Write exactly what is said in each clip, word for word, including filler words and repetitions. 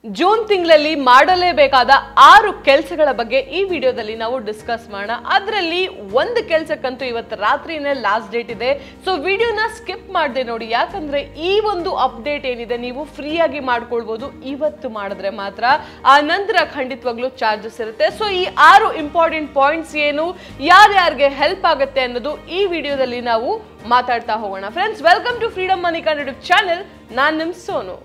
June ತಿಂಗಳಲ್ಲಿ ಮಾಡಲೇಬೇಕಾದ ಆರು ಕೆಲಸಗಳ ಬಗ್ಗೆ ಈ ವಿಡಿಯೋದಲ್ಲಿ ನಾವು ಡಿಸ್ಕಸ್ ಮಾಡೋಣ. ಅದರಲ್ಲಿ ಒಂದು ಕೆಲಸಕ್ಕಂತೂ ಇವತ್ತು ರಾತ್ರಿನೇ ಲಾಸ್ಟ್ ಡೇಟ್ ಇದೆ. ಸೊ ವಿಡಿಯೋನ ಸ್ಕಿಪ್ ಮಾಡದೆ ನೋಡಿ, ಯಾಕಂದ್ರೆ ಈ ಒಂದು ಅಪ್ಡೇಟ್ ಏನಿದೆ ನೀವು ಫ್ರೀ ಆಗಿ ಮಾಡ್ಕೊಳ್ಬಹುದು ಇವತ್ತು ಮಾಡಿದ್ರೆ ಮಾತ್ರ. ಆ ನಂತರ ಖಂಡಿತವಾಗ್ಲೂ ಚಾರ್ಜಸ್ ಇರುತ್ತೆ. ಸೊ ಈ ಆರು ಇಂಪಾರ್ಟೆಂಟ್ ಪಾಯಿಂಟ್ಸ್ ಏನು, ಯಾರ್ಯಾರಿಗೆ ಹೆಲ್ಪ್ ಆಗುತ್ತೆ ಅನ್ನೋದು ಈ ವಿಡಿಯೋದಲ್ಲಿ ನಾವು ಮಾತಾಡ್ತಾ ಹೋಗೋಣ. Friends, welcome to Freedom Money Kannada channel. ನಾನು ನಿಮ್ ಸೋನು.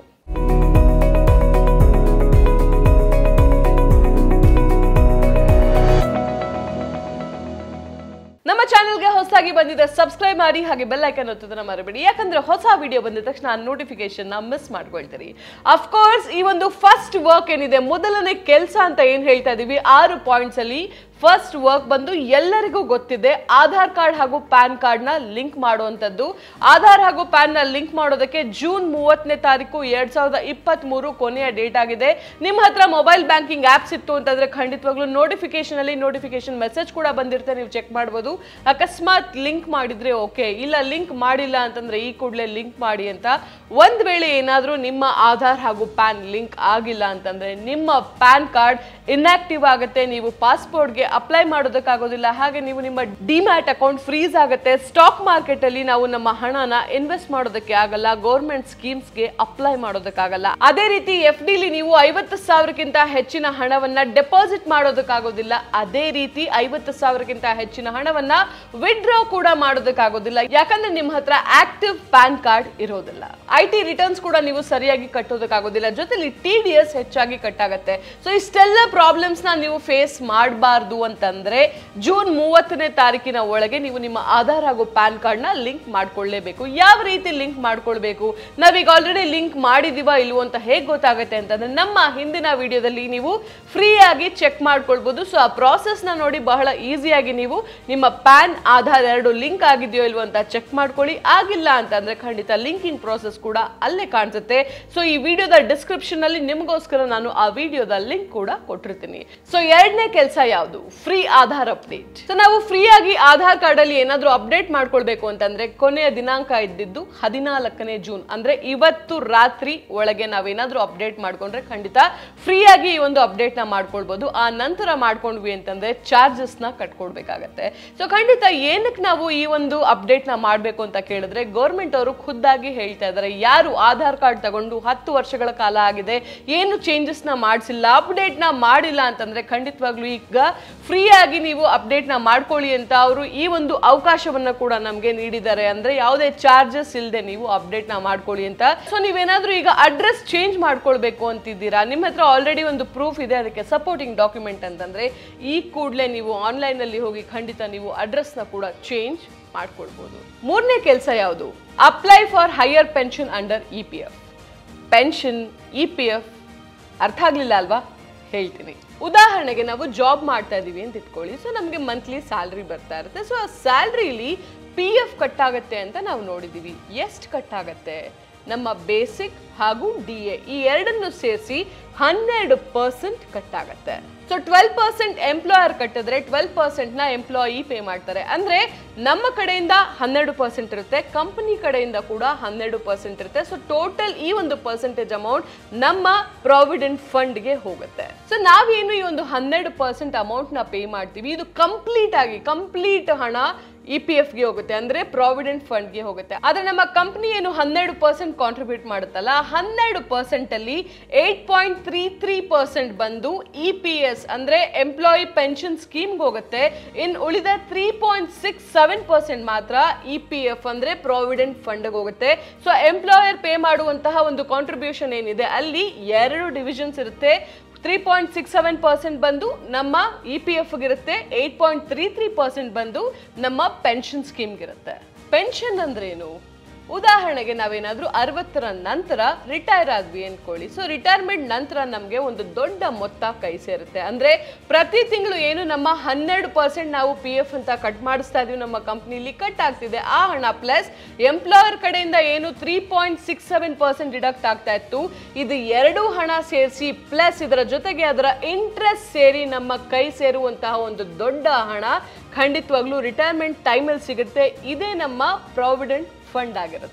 ನಮ್ಮ ಚಾನೆಲ್ಗೆ ಹೊಸದಾಗಿ ಬಂದಿದೆ ಸಬ್ಸ್ಕ್ರೈಬ್ ಮಾಡಿ, ಹಾಗೆ ಬೆಲ್ ಐಕನ್ ಒತ್ತೋದನ್ನ ಮರಿಬೇಡಿ. ಯಾಕಂದ್ರೆ ಹೊಸ ವಿಡಿಯೋ ಬಂದ ತಕ್ಷಣ ನೋಟಿಫಿಕೇಶನ್ ನ ಮಿಸ್ ಮಾಡ್ಕೊಳ್ತೀರಿ. ಅಫ್ ಕೋರ್ಸ್ ಈ ಒಂದು ಫಸ್ಟ್ ವರ್ಕ್ ಏನಿದೆ, ಮೊದಲನೇ ಕೆಲಸ ಅಂತ ಏನ್ ಹೇಳ್ತಾ ಇದೀವಿ, ಆರು ಪಾಯಿಂಟ್ಸ್ ಅಲ್ಲಿ ಫಸ್ಟ್ ವರ್ಕ್ ಬಂದು ಎಲ್ಲರಿಗೂ ಗೊತ್ತಿದೆ, ಆಧಾರ್ ಕಾರ್ಡ್ ಹಾಗೂ ಪ್ಯಾನ್ ಕಾರ್ಡ್ ನ ಲಿಂಕ್ ಮಾಡುವಂತದ್ದು. ಆಧಾರ್ ಹಾಗೂ ಪ್ಯಾನ್ ನ ಲಿಂಕ್ ಮಾಡೋದಕ್ಕೆ ಜೂನ್ ಮೂವತ್ತನೇ ತಾರೀಕು ಎರಡ್ ಸಾವಿರದ ಇಪ್ಪತ್ತ್ ಮೂರು ಕೊನೆಯ ಡೇಟ್ ಆಗಿದೆ. ನಿಮ್ಮ ಹತ್ರ ಮೊಬೈಲ್ ಬ್ಯಾಂಕಿಂಗ್ ಆಪ್ಸ್ ಇತ್ತು ಅಂತಂದ್ರೆ ಖಂಡಿತವಾಗ್ಲೂ ನೋಟಿಫಿಕೇಶನ್ ಅಲ್ಲಿ ನೋಟಿಫಿಕೇಶನ್ ಮೆಸೇಜ್ ಕೂಡ ಬಂದಿರುತ್ತೆ, ನೀವು ಚೆಕ್ ಮಾಡಬಹುದು. ಅಕಸ್ಮಾತ್ ಲಿಂಕ್ ಮಾಡಿದ್ರೆ ಓಕೆ, ಇಲ್ಲ ಲಿಂಕ್ ಮಾಡಿಲ್ಲ ಅಂತಂದ್ರೆ ಈ ಕೂಡಲೇ ಲಿಂಕ್ ಮಾಡಿ ಅಂತ. ಒಂದ್ ವೇಳೆ ಏನಾದ್ರೂ ನಿಮ್ಮ ಆಧಾರ್ ಹಾಗೂ ಪ್ಯಾನ್ ಲಿಂಕ್ ಆಗಿಲ್ಲ ಅಂತಂದ್ರೆ ನಿಮ್ಮ ಪ್ಯಾನ್ ಕಾರ್ಡ್ ಇನ್ಆಕ್ಟಿವ್ ಆಗುತ್ತೆ, ನೀವು ಪಾಸ್ಪೋರ್ಟ್ಗೆ ಅಪ್ಲೈ ಮಾಡೋದಕ್ಕಾಗೋದಿಲ್ಲ, ಹಾಗೆ ನೀವು ನಿಮ್ಮ ಡಿಮ್ಯಾಟ್ ಅಕೌಂಟ್ ಫ್ರೀಸ್ ಆಗುತ್ತೆ. ಸ್ಟಾಕ್ ಮಾರ್ಕೆಟ್ ಅಲ್ಲಿ ನಾವು ನಮ್ಮ ಹಣನ ಇನ್ವೆಸ್ಟ್ ಮಾಡೋದಕ್ಕೆ ಆಗಲ್ಲ, ಗೌರ್ಮೆಂಟ್ ಸ್ಕೀಮ್ಸ್ಗೆ ಅಪ್ಲೈ ಮಾಡೋದಕ್ಕಾಗಲ್ಲ. ಅದೇ ರೀತಿ ಎಫ್ ಡಿಲಿ ನೀವು ಐವತ್ತು ಸಾವಿರಕ್ಕಿಂತ ಹೆಚ್ಚಿನ ಹಣವನ್ನ ಡೆಪಾಸಿಟ್ ಮಾಡೋದಕ್ಕಾಗೋದಿಲ್ಲ. ಅದೇ ರೀತಿ ಐವತ್ತು ಸಾವಿರಕ್ಕಿಂತ ಹೆಚ್ಚಿನ ಹಣವನ್ನ ವಿಡ್ರಾ ಕೂಡ ಮಾಡೋದಕ್ಕಾಗೋದಿಲ್ಲ, ಯಾಕಂದ್ರೆ ನಿಮ್ಮ ಹತ್ರ ಆಕ್ಟಿವ್ ಪ್ಯಾನ್ ಕಾರ್ಡ್ ಇರೋದಿಲ್ಲ. ಐ ಟಿ ರಿಟರ್ನ್ಸ್ ಕೂಡ ನೀವು ಸರಿಯಾಗಿ ಕಟ್ಟೋದಕ್ಕಾಗೋದಿಲ್ಲ, ಜೊತೆಲಿ ಟಿ ಡಿ ಎಸ್ ಹೆಚ್ಚಾಗಿ ಕಟ್ಟಾಗತ್ತೆ. ಸೊ ಇಷ್ಟೆಲ್ಲ ಪ್ರಾಬ್ಲಮ್ಸ್ ನ ನೀವು ಫೇಸ್ ಮಾಡಬಾರ್ದು ಅಂತಂದ್ರೆ ಜೂನ್ ಮೂವತ್ತನೇ ತಾರೀಕಿನ ಒಳಗೆ ನೀವು ನಿಮ್ಮ ಆಧಾರ್ ಹಾಗೂ ಪ್ಯಾನ್ ಕಾರ್ಡ್ ನ ಲಿಂಕ್ ಮಾಡ್ಕೊಳ್ಳೇಬೇಕು. ಯಾವ ರೀತಿ ಲಿಂಕ್ ಮಾಡ್ಕೊಳ್ಬೇಕು, ನಾವೀಗ ಆಲ್ರೆಡಿ ಲಿಂಕ್ ಮಾಡಿದೀವ ಇಲ್ವೋ ಅಂತ ಹೇಗೆ ಗೊತ್ತಾಗುತ್ತೆ ಅಂತಂದ್ರೆ ನಮ್ಮ ಹಿಂದಿನ ವಿಡಿಯೋದಲ್ಲಿ ನೀವು ಫ್ರೀ ಆಗಿ ಚೆಕ್ ಮಾಡ್ಕೊಳ್ಬಹುದು. ಸೊ ಆ ಪ್ರಾಸೆಸ್ ನ ನೋಡಿ ಬಹಳ ಈಸಿಯಾಗಿ ನೀವು ನಿಮ್ಮ ಪ್ಯಾನ್ ಆಧಾರ್ ಎರಡು ಲಿಂಕ್ ಆಗಿದೆಯೋ ಇಲ್ವೋ ಅಂತ ಚೆಕ್ ಮಾಡ್ಕೊಳ್ಳಿ. ಆಗಿಲ್ಲ ಅಂತಂದ್ರೆ ಖಂಡಿತ ಲಿಂಕಿಂಗ್ ಪ್ರಾಸೆಸ್ ಕೂಡ ಅಲ್ಲೇ ಕಾಣಿಸುತ್ತೆ. ಸೊ ಈ ವಿಡಿಯೋದ ಡಿಸ್ಕ್ರಿಪ್ಷನ್ ಅಲ್ಲಿ ನಿಮಗೋಸ್ಕರ ನಾನು ಆ ವಿಡಿಯೋದ ಲಿಂಕ್ ಕೂಡ ಕೊಟ್ಟಿರ್ತೀನಿ. ಸೊ ಎರಡನೇ ಕೆಲಸ ಯಾವುದು, ಫ್ರೀ ಆಧಾರ್ ಅಪ್ಡೇಟ್. ಸೊ ನಾವು ಫ್ರೀ ಆಗಿ ಆಧಾರ್ ಕಾರ್ಡ್ ಅಲ್ಲಿ ಏನಾದ್ರೂ ಅಪ್ಡೇಟ್ ಮಾಡ್ಕೊಳ್ಬೇಕು ಅಂತಂದ್ರೆ ಕೊನೆಯ ದಿನಾಂಕ ಇದ್ದಿದ್ದು ಹದಿನಾಲ್ಕನೇ ಜೂನ್, ಅಂದ್ರೆ ಇವತ್ತು ರಾತ್ರಿ ಒಳಗೆ ನಾವೇನಾದ್ರೂ ಅಪ್ಡೇಟ್ ಮಾಡ್ಕೊಂಡ್ರೆ ಖಂಡಿತ ಫ್ರೀ ಆಗಿ ಈ ಒಂದು ಅಪ್ಡೇಟ್ ನ ಮಾಡ್ಕೊಳ್ಬಹುದು. ಆ ನಂತರ ಮಾಡ್ಕೊಂಡ್ವಿ ಅಂತಂದ್ರೆ ಚಾರ್ಜಸ್ ನ ಕಟ್ಕೊಳ್ಬೇಕಾಗತ್ತೆ. ಸೊ ಖಂಡಿತ ಏನಕ್ಕೆ ನಾವು ಈ ಒಂದು ಅಪ್ಡೇಟ್ ನ ಮಾಡ್ಬೇಕು ಅಂತ ಕೇಳಿದ್ರೆ, ಗೌರ್ಮೆಂಟ್ ಅವರು ಖುದ್ದಾಗಿ ಹೇಳ್ತಾ ಇದ್ದಾರೆ, ಯಾರು ಆಧಾರ್ ಕಾರ್ಡ್ ತಗೊಂಡು ಹತ್ತು ವರ್ಷಗಳ ಕಾಲ ಆಗಿದೆ, ಏನು ಚೇಂಜಸ್ ನ ಮಾಡಿಸಿಲ್ಲ, ಅಪ್ಡೇಟ್ ನ ಮಾಡಿಲ್ಲ ಅಂತಂದ್ರೆ ಖಂಡಿತವಾಗ್ಲೂ ಈಗ ಫ್ರೀ ಆಗಿ ನೀವು ಅಪ್ಡೇಟ್ ನ ಮಾಡ್ಕೊಳ್ಳಿ ಅಂತ ಅವರು ಈ ಒಂದು ಅವಕಾಶವನ್ನ ಕೂಡ ನಮ್ಗೆ ನೀಡಿದ್ದಾರೆ. ಅಂದ್ರೆ ಯಾವುದೇ ಚಾರ್ಜಸ್ ಇಲ್ಲದೆ ನೀವು ಅಪ್ಡೇಟ್ ನ ಮಾಡ್ಕೊಳ್ಳಿ ಅಂತ. ಸೊ ನೀವೇನಾದ್ರೂ ಈಗ ಅಡ್ರೆಸ್ ಚೇಂಜ್ ಮಾಡ್ಕೊಳ್ಬೇಕು ಅಂತಿದ್ದೀರಾ, ನಿಮ್ಮ ಹತ್ರ ಆಲ್ರೆಡಿ ಒಂದು ಪ್ರೂಫ್ ಇದೆ, ಅದಕ್ಕೆ ಸಪೋರ್ಟಿಂಗ್ ಡಾಕ್ಯುಮೆಂಟ್ ಅಂತಂದ್ರೆ ಈ ಕೂಡಲೇ ನೀವು ಆನ್ಲೈನ್ ಅಲ್ಲಿ ಹೋಗಿ ಖಂಡಿತ ನೀವು ಅಡ್ರೆಸ್ ನ ಕೂಡ ಚೇಂಜ್ ಮಾಡ್ಕೊಳ್ಬಹುದು. ಮೂರನೇ ಕೆಲಸ ಯಾವುದು, apply for higher pension under E P F. Pension, E P F ಅರ್ಥ ಆಗ್ಲಿಲ್ಲ ಅಲ್ವಾ, ಹೇಳ್ತೀನಿ. ಉದಾಹರಣೆಗೆ ನಾವು ಜಾಬ್ ಮಾಡ್ತಾ ಇದೀವಿ ಅಂತ ಇಟ್ಕೊಳ್ಳಿ. ಸೊ ನಮಗೆ ಮಂತ್ಲಿ ಸ್ಯಾಲ್ರಿ ಬರ್ತಾ ಇರುತ್ತೆ. ಸೊ ಆ ಸ್ಯಾಲ್ರಿಲಿ ಪಿ ಎಫ್ ಕಟ್ ಆಗತ್ತೆ ಅಂತ ನಾವು ನೋಡಿದೀವಿ. ಎಷ್ಟು ಕಟ್ ಆಗತ್ತೆ, ನಮ್ಮ ಬೇಸಿಕ್ ಹಾಗೂ ಡಿ ಎ ಈ ಎರಡನ್ನು ಸೇರಿಸಿ ಹನ್ನೆರಡು ಪರ್ಸೆಂಟ್ ಕಟ್ ಆಗತ್ತೆ. ಸೊ ಟ್ವೆಲ್ ಪರ್ಸೆಂಟ್ ಎಂಪ್ಲಾಯರ್ ಕಟ್ಟಿದ್ರೆ ಟ್ವೆಲ್ ಪರ್ಸೆಂಟ್ ನ ಎಂಪ್ಲಾಯಿ ಪೇ ಮಾಡ್ತಾರೆ. ಅಂದ್ರೆ ನಮ್ಮ ಕಡೆಯಿಂದ ಹನ್ನೆರಡು ಪರ್ಸೆಂಟ್ ಇರುತ್ತೆ, ಕಂಪನಿ ಕಡೆಯಿಂದ ಕೂಡ ಹನ್ನೆರಡು ಪರ್ಸೆಂಟ್ ಇರುತ್ತೆ. ಸೊ ಟೋಟಲ್ ಈ ಒಂದು ಪರ್ಸೆಂಟೇಜ್ ಅಮೌಂಟ್ ನಮ್ಮ ಪ್ರಾವಿಡೆಂಟ್ ಫಂಡ್ ಗೆ ಹೋಗುತ್ತೆ. ಸೊ ನಾವೇನು ಈ ಒಂದು ಹನ್ನೆರಡು ಪರ್ಸೆಂಟ್ ಅಮೌಂಟ್ ನ ಪೇ ಮಾಡ್ತೀವಿ, ಇದು ಕಂಪ್ಲೀಟ್ ಆಗಿ ಕಂಪ್ಲೀಟ್ ಹಣ ಇ ಪಿ ಎಫ್ ಗೆ ಹೋಗುತ್ತೆ, ಅಂದ್ರೆ ಪ್ರಾವಿಡೆಂಟ್ ಫಂಡ್ ಗೆ ಹೋಗುತ್ತೆ. ಆದ್ರೆ ನಮ್ಮ ಕಂಪನಿ ಏನು ಹನ್ನೆರಡು ಪರ್ಸೆಂಟ್ ಕಾಂಟ್ರಿಬ್ಯೂಟ್ ಮಾಡುತ್ತಲ್ಲ, ಹನ್ನೆರಡು ಪರ್ಸೆಂಟ್ ಅಲ್ಲಿ eight point three three percent ಬಂದು ಇ ಪಿ ಎಸ್ ಅಂದ್ರೆ ಎಂಪ್ಲಾಯಿ ಪೆನ್ಷನ್ ಸ್ಕೀಮ್ ಹೋಗುತ್ತೆ. ಇನ್ ಉಳಿದ three point six seven percent ಮಾತ್ರ ಇ ಪಿ ಎಫ್ ಅಂದ್ರೆ ಪ್ರಾವಿಡೆಂಟ್ ಫಂಡ್ ಹೋಗುತ್ತೆ. ಸೊ ಎಂಪ್ಲಾಯರ್ ಪೇ ಮಾಡುವಂತಹ ಒಂದು ಕಾಂಟ್ರಿಬ್ಯೂಷನ್ ಏನಿದೆ ಅಲ್ಲಿ ಎರಡು ಡಿವಿಷನ್ಸ್ ಇರುತ್ತೆ. Three point six seven percent ಬಂದು ನಮ್ಮ ಇ ಪಿ ಎಫ್ ಗಿರುತ್ತೆ, eight point three three percent ಬಂದು ನಮ್ಮ ಪೆನ್ಷನ್ ಸ್ಕೀಮ್ಗಿರುತ್ತೆ. ಪೆನ್ಷನ್ ಅಂದ್ರೆ ಏನು, ಉದಾಹರಣೆಗೆ ನಾವೇನಾದ್ರೂ ಅರವತ್ತರ ನಂತರ ರಿಟೈರ್ ಆದ್ವಿ ಅನ್ಕೊಳ್ಳಿ. ಸೊ ರಿಟೈರ್ಮೆಂಟ್ ನಂತರ ನಮಗೆ ಒಂದು ದೊಡ್ಡ ಮೊತ್ತ ಕೈ ಸೇರುತ್ತೆ. ಅಂದ್ರೆ ಪ್ರತಿ ತಿಂಗಳು ಏನು ನಮ್ಮ ಹನ್ನೆರಡು ಪರ್ಸೆಂಟ್ ನಾವು ಪಿ ಎಫ್ ಅಂತ ಕಟ್ ಮಾಡಿಸ್ತಾ ಇದೀವಿ, ನಮ್ಮ ಕಂಪ್ನಿಲಿ ಕಟ್ ಆಗ್ತಿದೆ ಆ ಹಣ ಪ್ಲಸ್ ಎಂಪ್ಲಾಯರ್ ಕಡೆಯಿಂದ ಏನು three point six seven percent deduct ಆಗ್ತಾ ಇತ್ತು, ಇದು ಎರಡು ಹಣ ಸೇರಿಸಿ ಪ್ಲಸ್ ಇದರ ಜೊತೆಗೆ ಅದರ ಇಂಟ್ರೆಸ್ಟ್ ಸೇರಿ ನಮ್ಮ ಕೈ ಸೇರುವಂತಹ ಒಂದು ದೊಡ್ಡ ಹಣ ಖಂಡಿತವಾಗ್ಲೂ ರಿಟೈರ್ಮೆಂಟ್ ಟೈಮಲ್ಲಿ ಸಿಗುತ್ತೆ. ಇದೇ ನಮ್ಮ ಪ್ರಾವಿಡೆಂಟ್ ಫಂಡ್ ಆಗಿರುತ್ತೆ.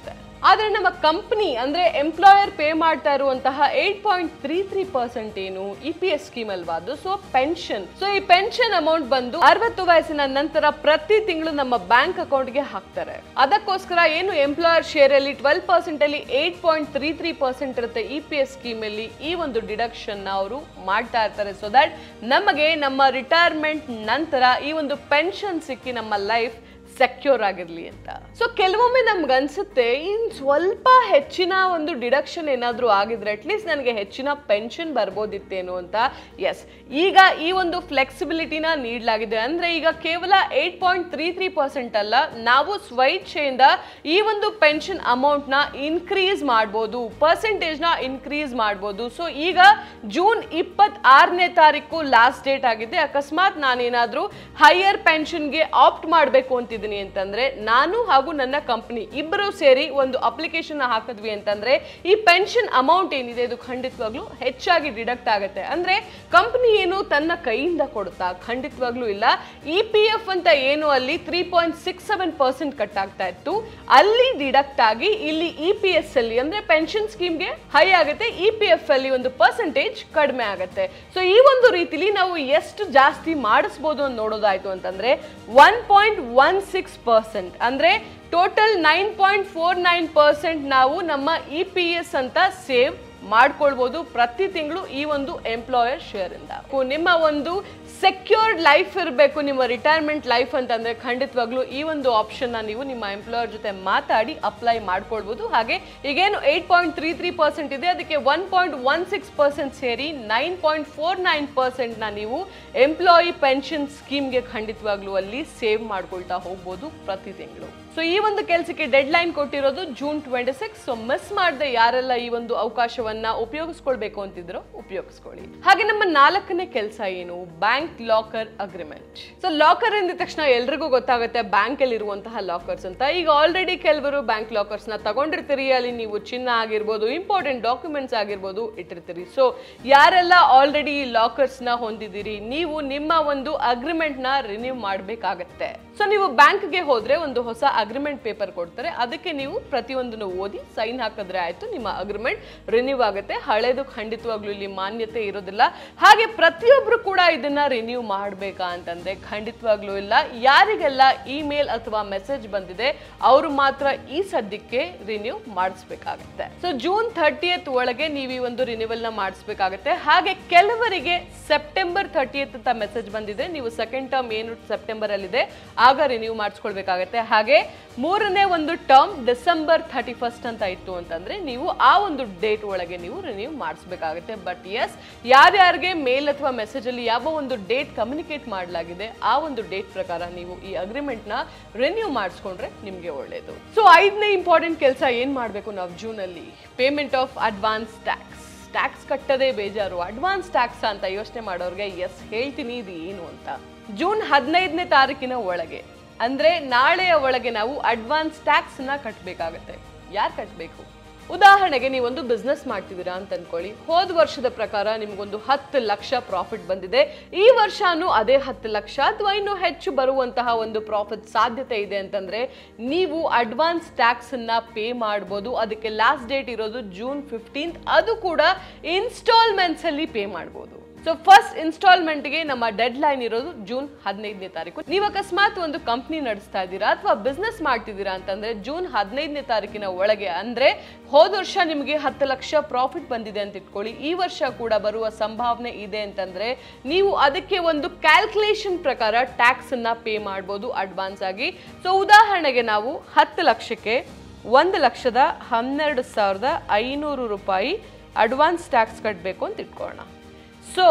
ಆದ್ರೆ ನಮ್ಮ ಕಂಪನಿ ಅಂದ್ರೆ ಎಂಪ್ಲಾಯರ್ ಪೇ ಮಾಡ್ತಾ ಇರುವಂತಹ eight point three three percent ಏನು ಇ ಪಿ ಎಸ್ ಸ್ಕೀಮ್ ಅಲ್ವಾ ಅದು. ಸೊ ಪೆನ್ಷನ್ ಸೊ ಈ ಪೆನ್ಷನ್ ಅಮೌಂಟ್ ಬಂದು ಅರವತ್ತು ವಯಸ್ಸಿನ ನಂತರ ಪ್ರತಿ ತಿಂಗಳು ನಮ್ಮ ಬ್ಯಾಂಕ್ ಅಕೌಂಟ್ಗೆ ಹಾಕ್ತಾರೆ. ಅದಕ್ಕೋಸ್ಕರ ಏನು ಎಂಪ್ಲಾಯರ್ ಶೇರ್ ಅಲ್ಲಿ ಟ್ವೆಲ್ ಪರ್ಸೆಂಟ್ ಅಲ್ಲಿ eight point three three percent ಇರುತ್ತೆ ಇ ಪಿ ಎಸ್ ಸ್ಕೀಮ್ ಅಲ್ಲಿ ಈ ಒಂದು ಡಿಡಕ್ಷನ್ ಅವರು ಮಾಡ್ತಾ ಇರ್ತಾರೆ. ಸೊ ದಟ್ ನಮಗೆ ನಮ್ಮ ರಿಟೈರ್ಮೆಂಟ್ ನಂತರ ಈ ಒಂದು ಪೆನ್ಷನ್ ಸಿಕ್ಕಿ ನಮ್ಮ ಲೈಫ್ ಸೆಕ್ಯೂರ್ ಆಗಿರ್ಲಿ ಅಂತ. ಸೊ ಕೆಲವೊಮ್ಮೆ ನಮ್ಗೆ ಅನ್ಸುತ್ತೆ ಇನ್ ಸ್ವಲ್ಪ ಹೆಚ್ಚಿನ ಒಂದು ಡಿಡಕ್ಷನ್ ಏನಾದ್ರೂ ಆಗಿದ್ರೆ ಅಟ್ಲೀಸ್ಟ್ ನನಗೆ ಹೆಚ್ಚಿನ ಪೆನ್ಷನ್ ಬರ್ಬೋದಿತ್ತೇನು ಅಂತ. ಎಸ್, ಈಗ ಈ ಒಂದು ಫ್ಲೆಕ್ಸಿಬಿಲಿಟಿನ ನೀಡಲಾಗಿದೆ. ಅಂದ್ರೆ ಈಗ ಕೇವಲ eight point three three percent ಅಲ್ಲ, ನಾವು ಸ್ವಇಚ್ಛೆಯಿಂದ ಈ ಒಂದು ಪೆನ್ಷನ್ ಅಮೌಂಟ್ ನ ಇನ್ಕ್ರೀಸ್ ಮಾಡಬಹುದು, ಪರ್ಸೆಂಟೇಜ್ ನ ಇನ್ಕ್ರೀಸ್ ಮಾಡಬಹುದು. ಸೊ ಈಗ ಜೂನ್ ಇಪ್ಪತ್ ಆರನೇ ತಾರೀಕು ಲಾಸ್ಟ್ ಡೇಟ್ ಆಗಿದೆ. ಅಕಸ್ಮಾತ್ ನಾನೇನಾದ್ರೂ ಹೈಯರ್ ಪೆನ್ಷನ್ಗೆ ಆಪ್ಟ್ ಮಾಡಬೇಕು ಅಂತಿದ್ದೀನಿ ಅಂತಂದ್ರೆ ನಾನು ಹಾಗೂ ನನ್ನ ಕಂಪನಿ ಇಬ್ಬರು ಸೇರಿ ಒಂದು ಅಪ್ಲಿಕೇಶನ್ ಹಾಕಿದ್ವಿ ಅಂತಂದ್ರೆ ಈ ಪೆನ್ಷನ್ ಅಮೌಂಟ್ ಏನಿದೆ ಇದು ಖಂಡಿತವಾಗ್ಲೂ ಹೆಚ್ಚಾಗಿ ಡಿಡಕ್ಟ್ ಆಗುತ್ತೆ. ಅಂದ್ರೆ ಕಂಪನಿ ಏನು ತನ್ನ ಕೈಯಿಂದ ಕೊಡುತ್ತಾ? ಖಂಡಿತವಾಗ್ಲೂ ಇಲ್ಲ. ಇ ಪಿ ಎಫ್ ಅಂತ ಏನು ಅಲ್ಲಿ three point six seven percent cut ಆಗ್ತಾ ಇತ್ತು, ಅಲ್ಲಿ ಡಿಡಕ್ಟ್ ಆಗಿ ಇಲ್ಲಿ ಇ ಪಿ ಎಸ್ ಅಲ್ಲಿ ಅಂದ್ರೆ ಪೆನ್ಷನ್ ಸ್ಕೀಮ್ಗೆ ಹೈ ಆಗುತ್ತೆ, ಇ ಪಿ ಎಫ್ ಅಲ್ಲಿ ಒಂದು ಪರ್ಸೆಂಟೇಜ್ ಕಡಿಮೆ ಆಗುತ್ತೆ. ಸೊ ಈ ಒಂದು ರೀತಿಲಿ ನಾವು ಎಷ್ಟು ಜಾಸ್ತಿ ಮಾಡಿಸಬಹುದು ಅಂತ ನೋಡೋದಾಯ್ತು ಅಂತಂದ್ರೆ one point one six percent ಅಂದ್ರೆ total nine point four nine percent ನಾವು ನಮ್ಮ ಇ ಪಿ ಎಸ್ ಅಂತ ಸೇವ್ ಮಾಡ್ಕೊಳ್ಬಹುದು ಪ್ರತಿ ತಿಂಗಳು ಈ ಒಂದು ಎಂಪ್ಲಾಯರ್ ಶೇರ್ ಇಂದ. ನಿಮ್ಮ ಒಂದು ಸೆಕ್ಯೂರ್ಡ್ ಲೈಫ್ ಇರಬೇಕು ನಿಮ್ಮ ರಿಟೈರ್ಮೆಂಟ್ ಲೈಫ್ ಅಂತಂದ್ರೆ ಖಂಡಿತವಾಗ್ಲೂ ಈ ಒಂದು ಆಪ್ಷನ್ ನ ನೀವು ನಿಮ್ಮ ಎಂಪ್ಲಾಯರ್ ಜೊತೆ ಮಾತಾಡಿ ಅಪ್ಲೈ ಮಾಡ್ಕೊಳ್ಬಹುದು. ಹಾಗೆ ಈಗೇನು eight point three three percent ಇದೆ ಅದಕ್ಕೆ one point one six percent ಸೇರಿ nine point four nine percent ನ ನೀವು ಎಂಪ್ಲಾಯಿ ಪೆನ್ಷನ್ ಸ್ಕೀಮ್ಗೆ ಖಂಡಿತವಾಗ್ಲೂ ಅಲ್ಲಿ ಸೇವ್ ಮಾಡ್ಕೊಳ್ತಾ ಹೋಗ್ಬೋದು ಪ್ರತಿ ತಿಂಗಳು. ಸೊ ಈ ಒಂದು ಕೆಲಸಕ್ಕೆ ಡೆಡ್ ಲೈನ್ ಕೊಟ್ಟಿರೋದು June twenty six. So miss ಮಾಡದೆ ಯಾರೆಲ್ಲ ಈ ಒಂದು ಅವಕಾಶವನ್ನ ಉಪಯೋಗಿಸ್ಕೊಳ್ಬೇಕು ಅಂತಿದ್ರು ಉಪಯೋಗಿಸ್ಕೊಳ್ಳಿ. ಹಾಗೆ ನಮ್ಮ ನಾಲ್ಕನೇ ಕೆಲಸ ಏನು? Bank locker agreement. So locker ಎಂದ ತಕ್ಷಣ ಎಲ್ರಿಗೂ ಗೊತ್ತಾಗುತ್ತೆ ಬ್ಯಾಂಕ್ ಅಲ್ಲಿ ಇರುವಂತಹ ಲಾಕರ್ಸ್ ಅಂತ. ಈಗ ಆಲ್ರೆಡಿ ಕೆಲವರು ಬ್ಯಾಂಕ್ ಲಾಕರ್ಸ್ ನ ತಗೊಂಡಿರ್ತೀರಿ, ಅಲ್ಲಿ ನೀವು ಚಿನ್ನ ಆಗಿರ್ಬೋದು, ಇಂಪಾರ್ಟೆಂಟ್ ಡಾಕ್ಯುಮೆಂಟ್ಸ್ ಆಗಿರ್ಬೋದು ಇಟ್ಟಿರ್ತೀರಿ. ಸೊ ಯಾರೆಲ್ಲ ಆಲ್ರೆಡಿ ಈ ಲಾಕರ್ಸ್ ನ ಹೊಂದಿದ್ದೀರಿ, ನೀವು ನಿಮ್ಮ ಒಂದು ಅಗ್ರಿಮೆಂಟ್ ನ ರಿನ್ಯೂ ಮಾಡಬೇಕಾಗತ್ತೆ. ಸೊ ನೀವು ಬ್ಯಾಂಕ್ಗೆ ಹೋದ್ರೆ ಒಂದು ಹೊಸ ಅಗ್ರಿಮೆಂಟ್ ಪೇಪರ್ ಕೊಡ್ತಾರೆ, ಅದಕ್ಕೆ ನೀವು ಪ್ರತಿಯೊಂದನ್ನು ಓದಿ ಸೈನ್ ಹಾಕಿದ್ರೆ ಆಯ್ತು, ನಿಮ್ಮ ಅಗ್ರಿಮೆಂಟ್ ರಿನ್ಯೂ ಆಗುತ್ತೆ. ಹಳೇದು ಖಂಡಿತವಾಗ್ಲೂ ಇಲ್ಲಿ ಮಾನ್ಯತೆ ಇರೋದಿಲ್ಲ. ಹಾಗೆ ಪ್ರತಿಯೊಬ್ರು ಕೂಡ ಇದನ್ನ ರಿನ್ಯೂ ಮಾಡಬೇಕಾ ಅಂತಂದ್ರೆ ಖಂಡಿತವಾಗ್ಲೂ ಇಲ್ಲ. ಯಾರಿಗೆಲ್ಲ ಇಮೇಲ್ ಅಥವಾ ಮೆಸೇಜ್ ಬಂದಿದೆ ಅವರು ಮಾತ್ರ ಈ ಸದ್ಯಕ್ಕೆ ರಿನ್ಯೂ ಮಾಡಿಸ್ಬೇಕಾಗತ್ತೆ. ಸೊ ಜೂನ್ ಥರ್ಟಿಯತ್ ಒಳಗೆ ನೀವು ಈ ಒಂದು ರಿನ್ಯೂವಲ್ ನ ಮಾಡಿಸ್ಬೇಕಾಗತ್ತೆ. ಹಾಗೆ ಕೆಲವರಿಗೆ ಸೆಪ್ಟೆಂಬರ್ ಥರ್ಟಿಯತ್ ಅಂತ ಮೆಸೇಜ್ ಬಂದಿದೆ, ನೀವು ಸೆಕೆಂಡ್ ಟರ್ಮ್ ಏನು ಸೆಪ್ಟೆಂಬರ್ ಅಲ್ಲಿ ಇದೆ ಆಗ ರಿನ್ಯೂ ಮಾಡಿಸ್ಕೊಳ್ಬೇಕಾಗತ್ತೆ. ಹಾಗೆ ಮೂರನೇ ಒಂದು ಟರ್ಮ್ ಡಿಸೆಂಬರ್ ಥರ್ಟಿ ಫಸ್ಟ್ ಅಂತ ಇತ್ತು ಅಂತಂದ್ರೆ ನೀವು ಆ ಒಂದು ಡೇಟ್ ಒಳಗೆ ನೀವು ರಿನ್ಯೂ ಮಾಡಿಸ್ಬೇಕಾಗುತ್ತೆ. ಬಟ್ ಎಸ್, ಯಾರ್ಯಾರಿಗೆ ಮೇಲ್ ಅಥವಾ ಮೆಸೇಜ್ ಅಲ್ಲಿ ಯಾವ ಒಂದು ಡೇಟ್ ಕಮ್ಯುನಿಕೇಟ್ ಮಾಡಲಾಗಿದೆ ಆ ಒಂದು ಡೇಟ್ ಪ್ರಕಾರ ನೀವು ಈ ಅಗ್ರಿಮೆಂಟ್ ನ ರಿನ್ಯೂ ಮಾಡಿಸ್ಕೊಂಡ್ರೆ ನಿಮ್ಗೆ ಒಳ್ಳೇದು. ಸೊ ಐದನೇ ಇಂಪಾರ್ಟೆಂಟ್ ಕೆಲಸ ಏನ್ ಮಾಡ್ಬೇಕು ನಾವು ಜೂನ್ ಅಲ್ಲಿ? Payment of advance tax. Tax ಕಟ್ಟದೇ ಬೇಜಾರು, ಅಡ್ವಾನ್ಸ್ ಟ್ಯಾಕ್ಸ್ ಅಂತ ಯೋಚನೆ ಮಾಡೋರ್ಗೆ ಎಸ್ ಹೇಳ್ತೀನಿ ಇದು ಏನು ಅಂತ. ಜೂನ್ ಹದಿನೈದನೇ ತಾರೀಕಿನ ಒಳಗೆ ಅಂದ್ರೆ ನಾಳೆಯ ಒಳಗೆ ನಾವು ಅಡ್ವಾನ್ಸ್ ಟ್ಯಾಕ್ಸ್ ನ ಕಟ್ಟಬೇಕಾಗತ್ತೆ. ಯಾರು ಕಟ್ಟಬೇಕು? ಉದಾಹರಣೆಗೆ ನೀವೊಂದು ಬಿಸ್ನೆಸ್ ಮಾಡ್ತಿದ್ದೀರಾ ಅಂತ ಅನ್ಕೊಳ್ಳಿ. ಹೋದ ವರ್ಷದ ಪ್ರಕಾರ ನಿಮ್ಗೊಂದು ಹತ್ತು ಲಕ್ಷ ಪ್ರಾಫಿಟ್ ಬಂದಿದೆ, ಈ ವರ್ಷನೂ ಅದೇ ಹತ್ತು ಲಕ್ಷ ಅಥವಾ ಇನ್ನೂ ಹೆಚ್ಚು ಬರುವಂತಹ ಒಂದು ಪ್ರಾಫಿಟ್ ಸಾಧ್ಯತೆ ಇದೆ ಅಂತಂದ್ರೆ ನೀವು ಅಡ್ವಾನ್ಸ್ ಟ್ಯಾಕ್ಸ್ ಅನ್ನ ಪೇ ಮಾಡಬಹುದು. ಅದಕ್ಕೆ ಲಾಸ್ಟ್ ಡೇಟ್ ಇರೋದು ಜೂನ್ ಫಿಫ್ಟೀನ್ತ್, ಅದು ಕೂಡ ಇನ್ಸ್ಟಾಲ್ಮೆಂಟ್ಸ್ ಅಲ್ಲಿ ಪೇ ಮಾಡಬಹುದು. ಸೊ ಫಸ್ಟ್ ಇನ್ಸ್ಟಾಲ್ಮೆಂಟ್ ಗೆ ನಮ್ಮ ಡೆಡ್ ಲೈನ್ ಇರೋದು ಜೂನ್ ಹದಿನೈದನೇ ತಾರೀಕು. ನೀವು ಅಕಸ್ಮಾತ್ ಒಂದು ಕಂಪ್ನಿ ನಡೆಸ್ತಾ ಇದ್ದೀರಾ ಅಥವಾ ಬಿಸ್ನೆಸ್ ಮಾಡ್ತಿದ್ದೀರಾ ಅಂತಂದ್ರೆ ಜೂನ್ ಹದಿನೈದನೇ ತಾರೀಕಿನ ಒಳಗೆ, ಅಂದ್ರೆ ಹೋದ ವರ್ಷ ನಿಮಗೆ ಹತ್ತು ಲಕ್ಷ ಪ್ರಾಫಿಟ್ ಬಂದಿದೆ ಅಂತ ಇಟ್ಕೊಳ್ಳಿ, ಈ ವರ್ಷ ಕೂಡ ಬರುವ ಸಂಭಾವನೆ ಇದೆ ಅಂತಂದ್ರೆ ನೀವು ಅದಕ್ಕೆ ಒಂದು ಕ್ಯಾಲ್ಕುಲೇಷನ್ ಪ್ರಕಾರ ಟ್ಯಾಕ್ಸ್ ಅನ್ನ ಪೇ ಮಾಡಬಹುದು ಅಡ್ವಾನ್ಸ್ ಆಗಿ. ಸೊ ಉದಾಹರಣೆಗೆ ನಾವು ಹತ್ತು ಲಕ್ಷಕ್ಕೆ ಒಂದು ಲಕ್ಷದ ಹನ್ನೆರಡು ಸಾವಿರದ ಐನೂರು ರೂಪಾಯಿ ಅಡ್ವಾನ್ಸ್ ಟ್ಯಾಕ್ಸ್ ಕಟ್ಟಬೇಕು ಅಂತ ಇಟ್ಕೊಳ್ಳೋಣ. ಸೊ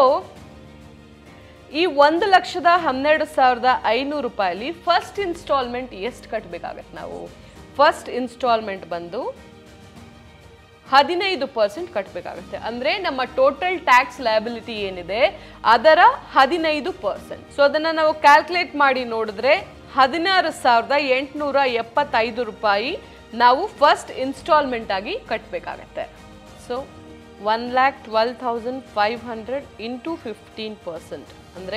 ಈ ಒಂದು ಲಕ್ಷದ ಹನ್ನೆರಡು ಸಾವಿರದ ಐನೂರು ರೂಪಾಯಲ್ಲಿ ಫಸ್ಟ್ ಇನ್ಸ್ಟಾಲ್ಮೆಂಟ್ ಎಷ್ಟು ಕಟ್ಟಬೇಕಾಗತ್ತೆ ನಾವು? ಫಸ್ಟ್ ಇನ್ಸ್ಟಾಲ್ಮೆಂಟ್ ಬಂದು ಹದಿನೈದು ಪರ್ಸೆಂಟ್ ಕಟ್ಟಬೇಕಾಗುತ್ತೆ. ಅಂದ್ರೆ ನಮ್ಮ ಟೋಟಲ್ ಟ್ಯಾಕ್ಸ್ ಲಯಬಿಲಿಟಿ ಏನಿದೆ ಅದರ ಹದಿನೈದು ಪರ್ಸೆಂಟ್. ಸೊ ಅದನ್ನ ನಾವು ಕ್ಯಾಲ್ಕುಲೇಟ್ ಮಾಡಿ ನೋಡಿದ್ರೆ ಹದಿನಾರು ಸಾವಿರದ ಎಂಟುನೂರ ಎಪ್ಪತ್ತೈದು ರೂಪಾಯಿ ನಾವು ಫಸ್ಟ್ ಇನ್ಸ್ಟಾಲ್ಮೆಂಟ್ ಆಗಿ ಕಟ್ಟಬೇಕಾಗತ್ತೆ. So one lakh twelve thousand five hundred into fifteen percent ಅಂದರೆ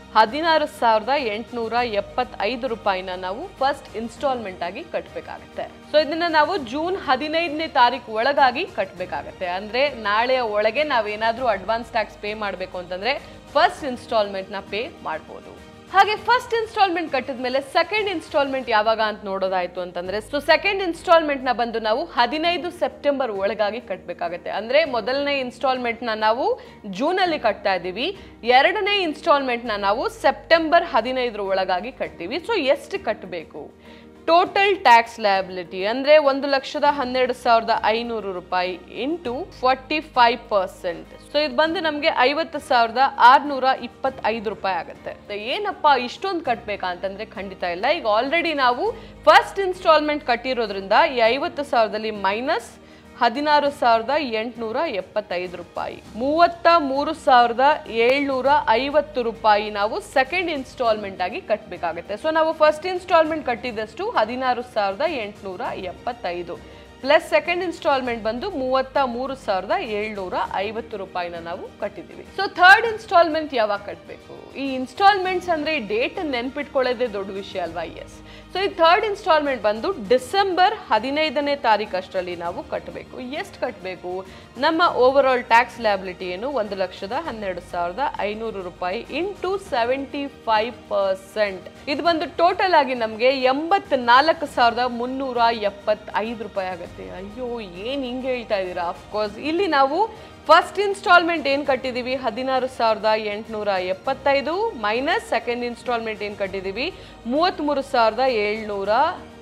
ಹದಿನಾರು ಸಾವಿರದ ಎಂಟುನೂರ ಎಪ್ಪತ್ತೈದು ರೂಪಾಯಿನ ನಾವು ಫಸ್ಟ್ ಇನ್ಸ್ಟಾಲ್ಮೆಂಟ್ ಆಗಿ ಕಟ್ಟಬೇಕಾಗುತ್ತೆ. ಸೊ ಇದನ್ನ ನಾವು ಜೂನ್ ಹದಿನೈದನೇ ತಾರೀಕು ಒಳಗಾಗಿ ಕಟ್ಟಬೇಕಾಗತ್ತೆ. ಅಂದ್ರೆ ನಾಳೆಯ ಒಳಗೆ ನಾವೇನಾದ್ರೂ ಅಡ್ವಾನ್ಸ್ ಟ್ಯಾಕ್ಸ್ ಪೇ ಮಾಡಬೇಕು ಅಂತಂದ್ರೆ ಫಸ್ಟ್ ಇನ್ಸ್ಟಾಲ್ಮೆಂಟ್ ನ ಪೇ ಮಾಡಬಹುದು. ಹಾಗೆ ಫಸ್ಟ್ ಇನ್ಸ್ಟಾಲ್ಮೆಂಟ್ ಕಟ್ಟಿದ ಮೇಲೆ ಸೆಕೆಂಡ್ ಇನ್ಸ್ಟಾಲ್ಮೆಂಟ್ ಯಾವಾಗ ಅಂತ ನೋಡೋದಾಯ್ತು ಅಂತಂದ್ರೆ ಸೊ ಸೆಕೆಂಡ್ ಇನ್ಸ್ಟಾಲ್ಮೆಂಟ್ ನ ಬಂದು ನಾವು ಹದಿನೈದು ಸೆಪ್ಟೆಂಬರ್ ಒಳಗಾಗಿ ಕಟ್ಟಬೇಕಾಗತ್ತೆ. ಅಂದ್ರೆ ಮೊದಲನೇ ಇನ್ಸ್ಟಾಲ್ಮೆಂಟ್ ನ ನಾವು ಜೂನ್ ಅಲ್ಲಿ ಕಟ್ತಾ ಇದೀವಿ, ಎರಡನೇ ಇನ್ಸ್ಟಾಲ್ಮೆಂಟ್ ನ ನಾವು ಸೆಪ್ಟೆಂಬರ್ ಹದಿನೈದರ ಒಳಗಾಗಿ ಕಟ್ತೀವಿ. ಸೊ ಎಷ್ಟು ಕಟ್ಟಬೇಕು? ಟೋಟಲ್ ಟ್ಯಾಕ್ಸ್ ಲಯಬಿಲಿಟಿ ಅಂದ್ರೆ ಒಂದು ಲಕ್ಷದ ಹನ್ನೆರಡು ಸಾವಿರದ ಐನೂರು ರೂಪಾಯಿ into forty five percent. So ಇದು ಬಂದು ನಮಗೆ ಐವತ್ತು ಸಾವಿರದ ಆರ್ನೂರ ಇಪ್ಪತ್ತೈದು ರೂಪಾಯಿ ಆಗುತ್ತೆ. ಏನಪ್ಪಾ ಇಷ್ಟೊಂದು ಕಟ್ಬೇಕಾ ಅಂತಂದ್ರೆ ಖಂಡಿತ ಇಲ್ಲ. ಈಗ ಆಲ್ರೆಡಿ ನಾವು ಫಸ್ಟ್ ಇನ್ಸ್ಟಾಲ್ಮೆಂಟ್ ಕಟ್ಟಿರೋದ್ರಿಂದ ಈ ಐವತ್ತು ಸಾವಿರದಲ್ಲಿ ಮೈನಸ್ ಹದಿನಾರು ಸಾವಿರದ ಎಂಟುನೂರ ಎಪ್ಪತ್ತೈದು ರೂಪಾಯಿ, ಮೂವತ್ತ ಮೂರು ಸಾವಿರದ ಏಳ್ನೂರ ಐವತ್ತು ರೂಪಾಯಿ ನಾವು ಸೆಕೆಂಡ್ ಇನ್ಸ್ಟಾಲ್ಮೆಂಟ್ ಆಗಿ ಕಟ್ಟಬೇಕಾಗುತ್ತೆ. ಸೊ ನಾವು ಫಸ್ಟ್ ಇನ್ಸ್ಟಾಲ್ಮೆಂಟ್ ಕಟ್ಟಿದಷ್ಟು ಹದಿನಾರು ಸಾವಿರದ ಎಂಟುನೂರ ಎಪ್ಪತ್ತೈದು ಪ್ಲಸ್ ಸೆಕೆಂಡ್ ಇನ್ಸ್ಟಾಲ್ಮೆಂಟ್ ಬಂದು ಮೂವತ್ತ ಮೂರು ಸಾವಿರದ ಏಳ್ನೂರ ಐವತ್ತು ರೂಪಾಯಿನ ನಾವು ಕಟ್ಟಿದ್ದೀವಿ. ಸೊ ಥರ್ಡ್ ಇನ್ಸ್ಟಾಲ್ಮೆಂಟ್ ಯಾವಾಗ ಕಟ್ಟಬೇಕು? ಈ ಇನ್ಸ್ಟಾಲ್ಮೆಂಟ್ಸ್ ಅಂದ್ರೆ ಈ ಡೇಟ್ ನೆನ್ಪಿಟ್ಕೊಳ್ಳೋದೇ ದೊಡ್ಡ ವಿಷಯ ಅಲ್ವಾ? ಎಸ್. ಸೊ ಈ ಥರ್ಡ್ ಇನ್ಸ್ಟಾಲ್ಮೆಂಟ್ ಬಂದು ಡಿಸೆಂಬರ್ ಹದಿನೈದನೇ ತಾರೀಕು ಅಷ್ಟರಲ್ಲಿ ನಾವು ಕಟ್ಟಬೇಕು. ಎಷ್ಟು ಕಟ್ಟಬೇಕು? ನಮ್ಮ ಓವರ್ ಆಲ್ ಟ್ಯಾಕ್ಸ್ ಲಯಬಿಲಿಟಿ ಏನು ಒಂದು ಲಕ್ಷದ ಹನ್ನೆರಡು ಸಾವಿರದ ಐನೂರು ರೂಪಾಯಿ ಇಂಟು ಸೆವೆಂಟಿ ಫೈವ್ ಪರ್ಸೆಂಟ್. ಇದು ಬಂದು ಟೋಟಲ್ ಆಗಿ ನಮಗೆ ಎಂಬತ್ ನಾಲ್ಕು ಸಾವಿರದ ಮುನ್ನೂರ ಎಪ್ಪತ್ತೈದು ರೂಪಾಯಿ ಆಗುತ್ತೆ. ಅಯ್ಯೋ ಏನ್ ಹಿಂಗೆ ಹೇಳ್ತಾ ಇದ್ದೀರಾ? ಅಫ್ಕೋರ್ಸ್ ಇಲ್ಲಿ ನಾವು ಫಸ್ಟ್ ಇನ್ಸ್ಟಾಲ್ಮೆಂಟ್ ಏನ್ ಕಟ್ಟಿದೀವಿ ಹದಿನಾರು ಸಾವಿರದ ಎಂಟುನೂರ ಎಪ್ಪತ್ತೈದು ಮೈನಸ್ ಸೆಕೆಂಡ್ ಇನ್ಸ್ಟಾಲ್ಮೆಂಟ್ ಏನ್ ಕಟ್ಟಿದೀವಿ ಮೂವತ್ತ್ ಮೂರು ಸಾವಿರದ ಏಳ್ನೂರ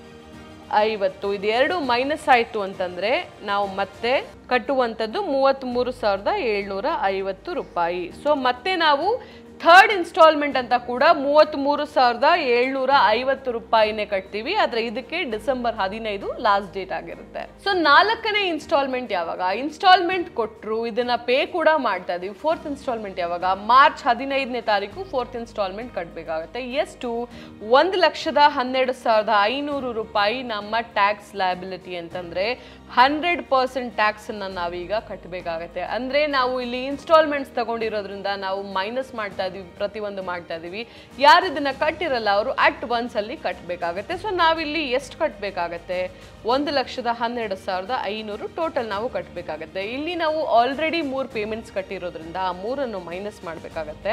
ಐವತ್ತು. ಇದೆರಡು ಮೈನಸ್ ಆಯ್ತು ಅಂತಂದ್ರೆ ನಾವು ಮತ್ತೆ ಕಟ್ಟುವಂಥದ್ದು ಮೂವತ್ತ್ ಮೂರು ಸಾವಿರದ ಏಳ್ನೂರ ಐವತ್ತು ರೂಪಾಯಿ. ಸೊ ಮತ್ತೆ ನಾವು ಥರ್ಡ್ ಇನ್ಸ್ಟಾಲ್ಮೆಂಟ್ ಅಂತ ಕೂಡ ಮೂವತ್ತ್ ಮೂರು ಸಾವಿರದ ಏಳ್ನೂರ ಐವತ್ತು ರೂಪಾಯಿನೇ ಕಟ್ತೀವಿ. ಆದ್ರೆ ಇದಕ್ಕೆ ಡಿಸೆಂಬರ್ ಹದಿನೈದು ಲಾಸ್ಟ್ ಡೇಟ್ ಆಗಿರುತ್ತೆ. ಸೊ ನಾಲ್ಕನೇ ಇನ್ಸ್ಟಾಲ್ಮೆಂಟ್ ಯಾವಾಗ? ಇನ್ಸ್ಟಾಲ್ಮೆಂಟ್ ಕೊಟ್ಟರು ಇದನ್ನ ಪೇ ಕೂಡ ಮಾಡ್ತಾ ಇದೀವಿ. ಫೋರ್ತ್ ಇನ್ಸ್ಟಾಲ್ಮೆಂಟ್ ಯಾವಾಗ? ಮಾರ್ಚ್ ಹದಿನೈದನೇ ತಾರೀಕು ಫೋರ್ತ್ ಇನ್ಸ್ಟಾಲ್ಮೆಂಟ್ ಕಟ್ಟಬೇಕಾಗುತ್ತೆ. ಎಷ್ಟು? ಒಂದು ಲಕ್ಷದ ಹನ್ನೆರಡು ಸಾವಿರದ ಐನೂರು ರೂಪಾಯಿ ನಮ್ಮ ಟ್ಯಾಕ್ಸ್ ಲಯಬಿಲಿಟಿ ಅಂತಂದ್ರೆ ಹಂಡ್ರೆಡ್ ಪರ್ಸೆಂಟ್ ಟ್ಯಾಕ್ಸ್ ಅನ್ನ ನಾವೀಗ ಕಟ್ಟಬೇಕಾಗತ್ತೆ. ಅಂದ್ರೆ ನಾವು ಇಲ್ಲಿ ಇನ್ಸ್ಟಾಲ್ಮೆಂಟ್ಸ್ ತಗೊಂಡಿರೋದ್ರಿಂದ ನಾವು ಮೈನಸ್ ಮಾಡ್ತಾ ಇದೀವಿ, ಪ್ರತಿಯೊಂದು ಮಾಡ್ತಾ ಇದೀವಿ. ಯಾರು ಇದನ್ನ ಕಟ್ಟಿರಲ್ಲ ಅವರು ಅಟ್ ಒನ್ಸ್ ಅಲ್ಲಿ ಕಟ್ಟಬೇಕಾಗತ್ತೆ. ಸೊ ನಾವಿಲ್ಲಿ ಎಷ್ಟು ಕಟ್ಟಬೇಕಾಗತ್ತೆ? ಒಂದು ಲಕ್ಷದ ಹನ್ನೆರಡು ಸಾವಿರದ ಐನೂರು ಟೋಟಲ್ ನಾವು ಕಟ್ಟಬೇಕಾಗತ್ತೆ. ಇಲ್ಲಿ ನಾವು ಆಲ್ರೆಡಿ ಮೂರು ಪೇಮೆಂಟ್ಸ್ ಕಟ್ಟಿರೋದ್ರಿಂದ ಆ ಮೂರನ್ನು ಮೈನಸ್ ಮಾಡಬೇಕಾಗತ್ತೆ.